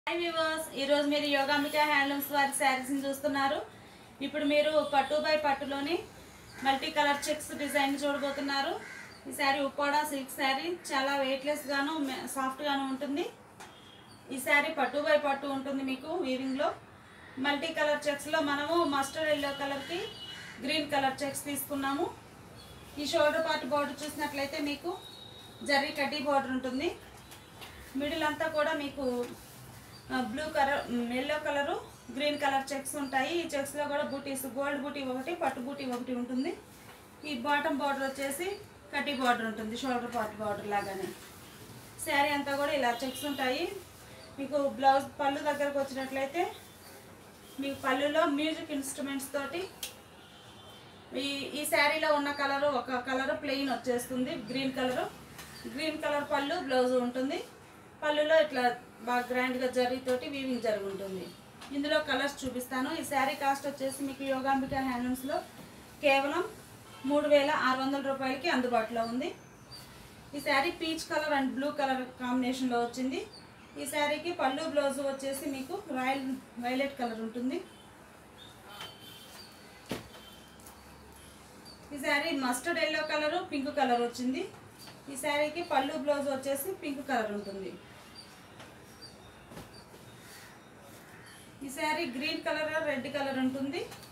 Hi viewers, ఈరోజు మీరు Yogambika handlooms వారి శారీస్ని చూస్తున్నారు. ఇప్పుడు మీరు పట్టు బై పట్టులోని మల్టీ కలర్ చెక్స్ డిజైన్ చూడబోతున్నారు. ఈ శారీ ఉప్పాడ సిల్క్ శారీ, చాలా వెయిట్లెస్ గాను సాఫ్ట్ గాను ఉంటుంది. ఈ శారీ పట్టు బై పట్టు ఉంటుంది. మీకు వీవింగ్లో మల్టీ కలర్ చెక్స్లో మనము మస్టర్డ్ ఎల్లో కలర్కి గ్రీన్ కలర్ చెక్స్ తీసుకున్నాము. ఈ షోల్డర్ పార్ట్ బోర్డర్ చూసినట్లయితే మీకు జరీ కడ్డీ బోర్డర్ ఉంటుంది. మిడిల్ అంతా కూడా మీకు blue colour, yellow colour, green colour checks ఉంటాయి. ఈ చెక్స్లో కూడా బూటీస్, గోల్డ్ బూటీ ఒకటి, పట్టు బూటీ ఒకటి ఉంటుంది. ఈ బాటమ్ బార్డర్ వచ్చేసి కడ్డీ బార్డర్ ఉంటుంది, షోల్డర్ పార్ట్ బార్డర్ లాగానే. శారీ అంతా కూడా ఇలా చెక్స్ ఉంటాయి. మీకు బ్లౌజ్ పళ్ళు దగ్గరకు వచ్చినట్లయితే మీకు పళ్ళులో మ్యూజిక్ ఇన్స్ట్రుమెంట్స్ తోటి ఈ శారీలో ఉన్న కలరు ఒక కలరు ప్లెయిన్ వచ్చేస్తుంది, గ్రీన్ కలర్ పళ్ళు బ్లౌజ్ ఉంటుంది. పళ్ళులో ఇట్లా బాగా గ్రాండ్గా జరీతోటి వీవింగ్ జరిగి ఉంటుంది. ఇందులో కలర్స్ చూపిస్తాను. ఈ శారీ కాస్ట్ వచ్చేసి మీకు యోగాంబిక హ్యాండ్లూమ్స్లో కేవలం 3600 రూపాయలకి అందుబాటులో ఉంది. ఈ saree peach colour and blue colour కాంబినేషన్లో వచ్చింది. ఈ శారీకి పళ్ళు బ్లౌజ్ వచ్చేసి మీకు వైలెట్ కలర్ ఉంటుంది. ఈ saree mustard yellow colour, pink colour వచ్చింది. ఈ శారీకి పళ్ళు బ్లౌజ్ వచ్చేసి పింక్ కలర్ ఉంటుంది. ఈ saree green colour, red colour ఉంటుంది.